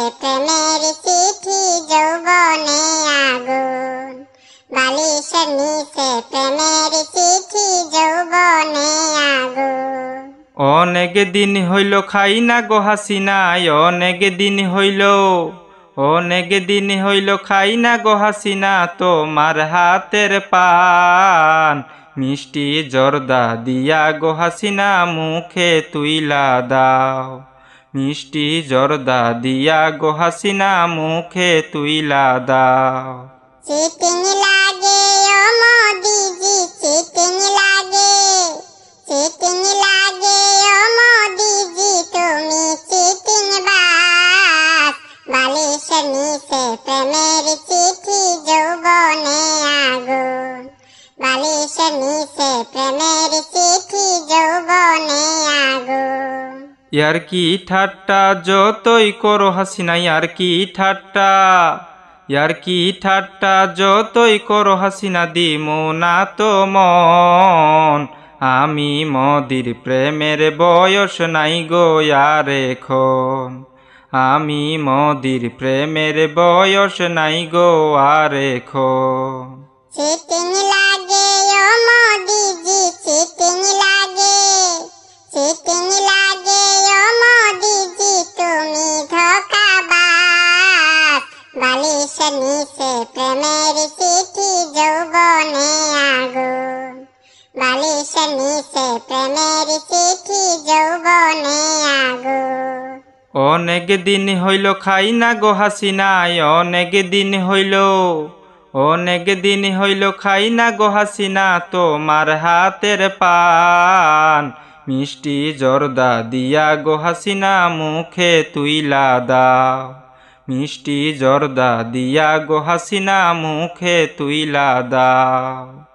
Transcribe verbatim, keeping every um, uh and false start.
প্রেমের চিঠি যৌবনে আগুন বালিশের নিচে প্রেমের চিঠি যৌবনে আগুন। অনেক দিন হইল খাই না গো হাসিনা, অনেক দিন হইল অনেক দিন হইল খাই না গো হাসিনা তোমার হাতের পান। মিষ্টি জর্দা দিয়া গো হাসিনা মুখে তুইলা দাও, মিষ্টি জর্দা দিয়া গো হাসিনা মুখে তুইলা দাও। চিটিং লাগে ও মোদিজি চিটিং লাগে, চিটিং লাগে ও মোদিজি তুমি চিটিং বাস বালিশের নিচে প্রেমের চিঠি যৌবনে আগুন বালিশের নিচে প্রেমের চিঠি যৌবনে আগুন। ইয়ার কি ঠাট্টা যতই করো হাসিনা, ইয়ার কি ঠাট্টা ইয়ার কি ঠাট্টা যতই করো হাসিনা দিমু না তো মন। আমি মদির প্রেমের বয়স নাই গো আর এখন, আমি মদির প্রেমের বয়স নাই গো আর এখন। চিটিং লাগে ও মোদিজি চিটিং লাগে, চিটিং লাগে ও মোদিজি তুমি ধোঁকাবাজ বালিশের নিচে প্রেমের চিঠি যৌবনে আগুন বালিশের নিচে প্রেমের চিঠি যৌবনে আগুন। অনেক দিন হইল খাই না গো হাসিনা, অনেক দিন হইল অনেক দিন হইল খাই না গো হাসিনা তোমার হাতের পান। মিষ্টি জর্দা দিয়া গো হাসিনা মুখে তুইলা দাও, মিষ্টি জর্দা দিয়া গো হাসিনা মুখে তুইলা দাও।